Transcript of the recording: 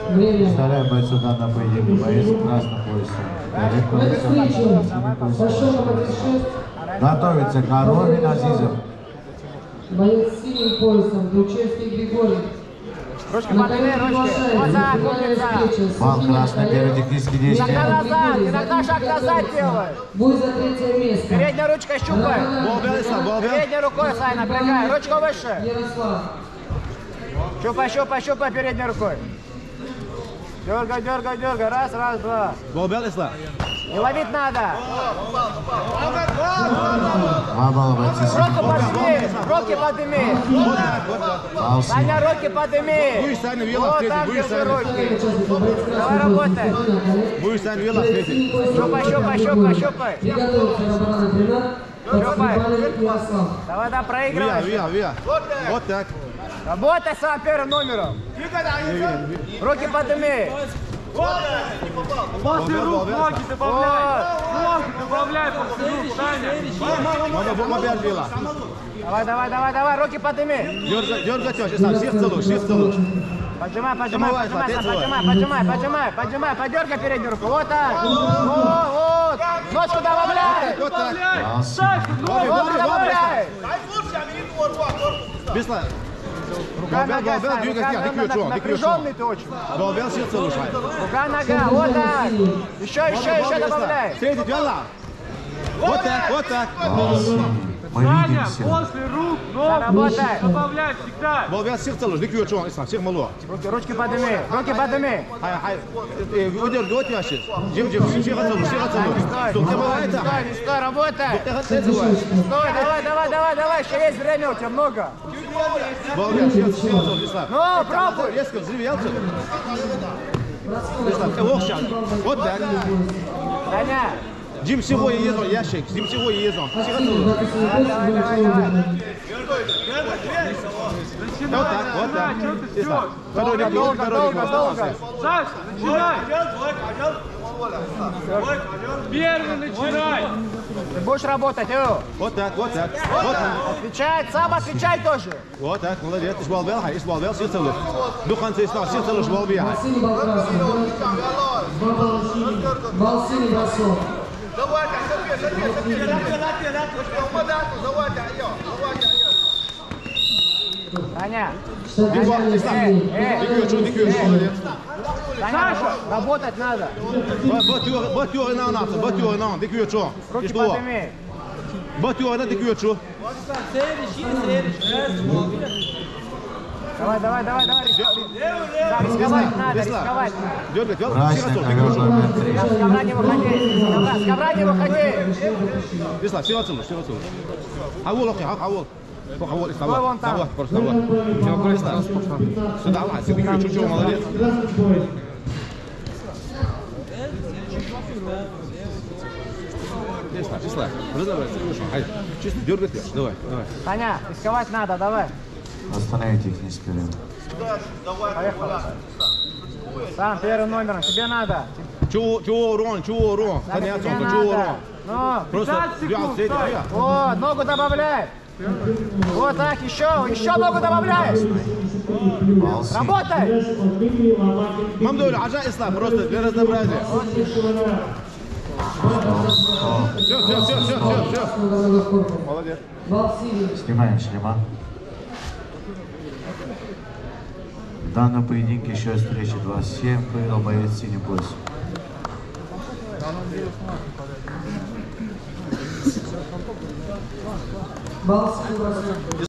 Представляем бойцу данного поединка. Боец в красном поясе. Готовится Коровин Азизов. Боец с синим поясом, Ключевский Григорий. Ручки подними, ручки. Вот так, умница. Бал красный, первый технический действие. Шаг назад, иногда шаг назад делай. Бой за третье место. Передней ручкой щупай. Передней рукой, Сай, напрягай. Ручку выше. Ярослав. Щупай, щупай, щупай передней рукой. Дергай, дергай, дергай. Раз, раз, два. Не ловить надо. Два балла бойцы. Руки подними, руки подними. Саня, руки подними. Вот так держи руки. Давай работай. Щупай, щупай, щупай, щупай. Щупай. Давай, да, проигрывай. Вот так. Работай сам первым номером. Руки подними. После рук ноги добавляй. Ноги добавляй после рук, Саня. Давай, давай, давай, давай, руки подними. Поджимай, поджимай, поджимай, поджимай, поджимай, поджимай, подергай переднюю руку. Вот так. Вот. Ножку добавляй. Вот так. Ножку добавляй. Рука, нога, напряженный ты очень. Рука, нога, вот так. Еще добавляй. Вот так, вот так. Мы Саня, видимся. после рук ногу добавляй всегда. Ручки подними, руки подними. Стой, работай. Стой, давай, давай, еще есть время у тебя много. Ну, пробуй. Вот так. Саня. Дим всего езон, ящик, Дим всего езон. Вот так, вот так. Долго. Саша, начинай. Первый начинай. Ты будешь работать, Вот так, вот так. Вот так. Отвечай, сам отвечай тоже. Вот так, молодец. Ишбалбел, силцелуш. Духанцы исна, силцелуш балбия. Василий Балкрасный. Бал синий бросок. Таня. Саша, Работать надо. Батюры на нас, батюры на нас, дикую чё? Руки подними. Батюры на дикую чё? Давай. Да, рисковать надо, рисковать. Дёргать, Красный ковер номер 3. С ковра не выходи. С ковра не выходи. Бисла, силцелуш. Хавул, хавул. Хавул, Стой вон там. просто. Все, красиво. Сюда, дикую чё, молодец. Числа. Разобраться, чисто дергать, давай. Таня, рисковать надо, давай. Останови техническое время. Поехали. Сам первым номером, тебе надо. Чего урон? Тебе Чего надо. урон? Ну, Просто 15 секунд, стой. вот, ногу добавляй. Вот так, еще ногу добавляй. Бал синий. Работай. Мамдуль, ажа ислам, просто для разнообразия. Все. Молодец. Бал синий. Снимаем шлема. В данном поединке еще встречи 27 выиграл боец с синим поясом. Бал синий бросок.